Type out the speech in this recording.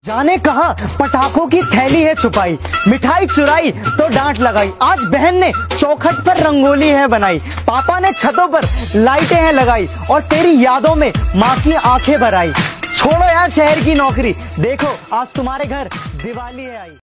जाने कहा पटाखों की थैली है छुपाई, मिठाई चुराई तो डांट लगाई। आज बहन ने चौखट पर रंगोली है बनाई, पापा ने छतों पर लाइटें हैं लगाई और तेरी यादों में माँ की आंखें भर आई। छोड़ो यार शहर की नौकरी, देखो आज तुम्हारे घर दिवाली है आई।